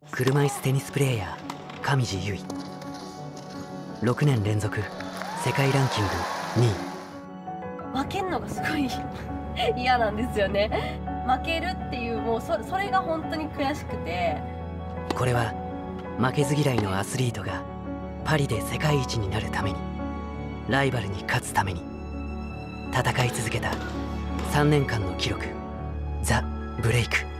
車椅子テニスプレーヤー上地結衣、6年連続世界ランキング2 位。負けんのがすごい嫌なんですよね。負けるっていうもうそれが本当に悔しくて。 これは負けず嫌いのアスリートがパリで世界一になるために、ライバルに勝つために戦い続けた3年間の記録、ザ・ブレイク。